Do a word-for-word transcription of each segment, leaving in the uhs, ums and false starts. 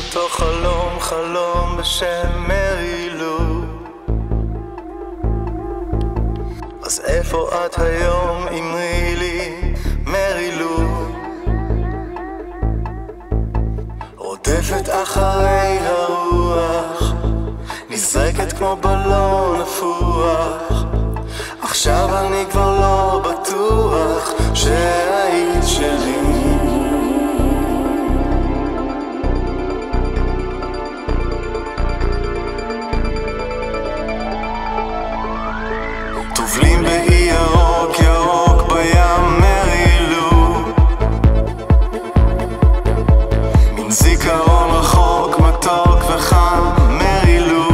בתוך חלום, חלום בשם מרי לו. אז איפה את היום, אמרי לי, מרי לו? רודפת אחרי הרוח, נזרקת כמו בלון נפוח. עכשיו אני כבר לא בטוח שהיית שלי. טובלים באי ירוק ירוק בים מרי לו, מן זיכרון רחוק מתוק וחם מרי לו.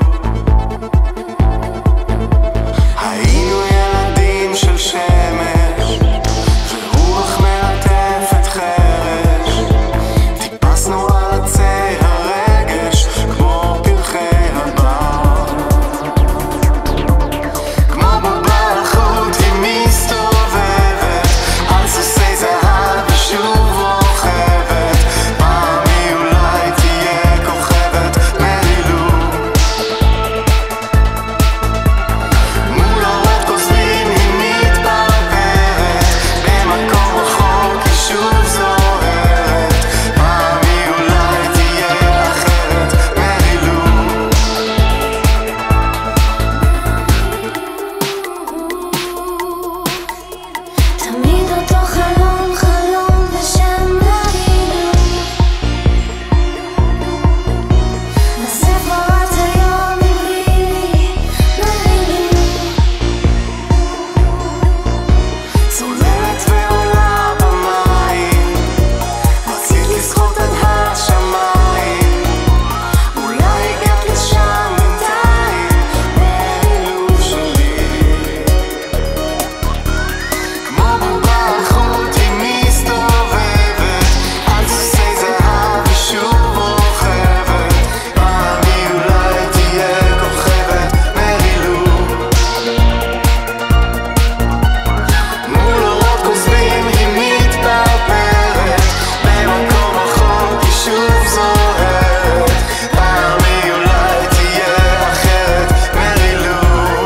היינו ילדים של שמש ורוח מלטפת חרש, טיפסנו על עצי הרגש כמו פרחי הבר. כמו בובה על חוט היא מסתובבת על סוסי זהב ושוב רוכבת. פעם היא אולי תהיה כוכבת מרי לו. מול אורות כוזבים היא מתפרפרת, במקום רחוק היא שוב זוהרת. פעם היא אולי תהיה אחרת מרי לו. תמיד אותו חלום, חלום בשם מרי לו. בספר את היום אמרי לי, מרי לו. צוללת ועולה במים, רצית לשחות עד השמיים. אולי הגעת לשם בינתיים, מרי לו שלי. כמו בובה על חוט היא מסתובבת על סוסי זהב ושוב רוכבת. פעם היא אולי תהיה כוכבת מרי לו. מול אורות כוזבים היא מתפרפרת, במקום רחוק היא שוב זוהרת. פעם היא אולי תהיה אחרת מרי לו.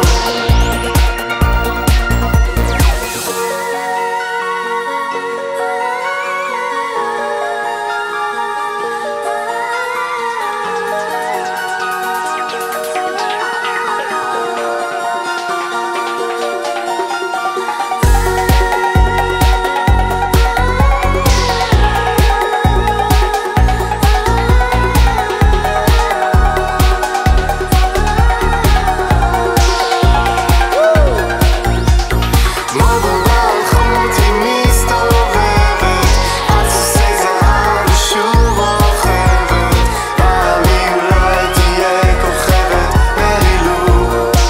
כמו בובה על חוט היא מסתובבת על סוסי זהב ושוב רוכבת. פעם היא אולי תהיה כוכבת מרי לו.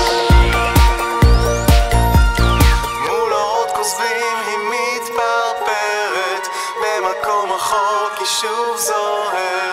מול אורות כוזבים היא מתפרפרת, במקום רחוק היא שוב זוהרת.